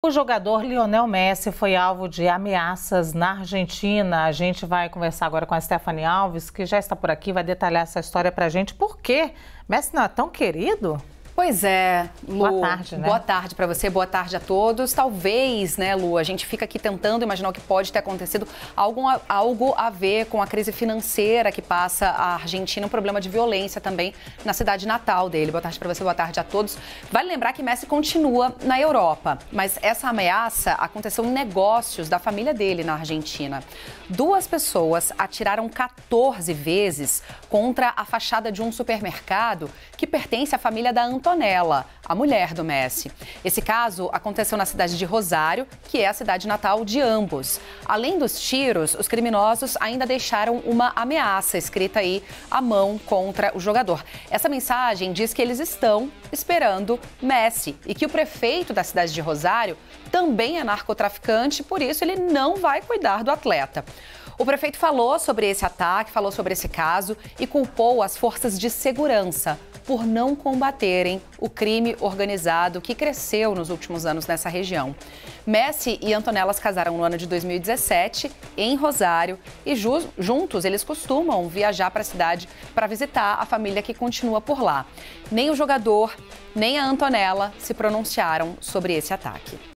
O jogador Lionel Messi foi alvo de ameaças na Argentina. A gente vai conversar agora com a Stephanie Alves, que já está por aqui, vai detalhar essa história pra gente. Por quê? Messi não é tão querido? Pois é, Lu. Boa tarde, né? Boa tarde para você, boa tarde a todos. Talvez, né, Lu, a gente fica aqui tentando imaginar o que pode ter acontecido, algo a ver com a crise financeira que passa a Argentina, um problema de violência também na cidade natal dele. Boa tarde para você, boa tarde a todos. Vale lembrar que Messi continua na Europa, mas essa ameaça aconteceu em negócios da família dele na Argentina. 2 pessoas atiraram 14 vezes contra a fachada de um supermercado que pertence à família da Antonella, a mulher do Messi. Esse caso aconteceu na cidade de Rosário, que é a cidade natal de ambos. Além dos tiros, os criminosos ainda deixaram uma ameaça escrita aí à mão contra o jogador. Essa mensagem diz que eles estão esperando Messi e que o prefeito da cidade de Rosário também é narcotraficante, por isso ele não vai cuidar do atleta. O prefeito falou sobre esse ataque, falou sobre esse caso e culpou as forças de segurança por não combaterem o crime organizado que cresceu nos últimos anos nessa região. Messi e Antonella se casaram no ano de 2017 em Rosário e juntos eles costumam viajar para a cidade para visitar a família que continua por lá. Nem o jogador, nem a Antonella se pronunciaram sobre esse ataque.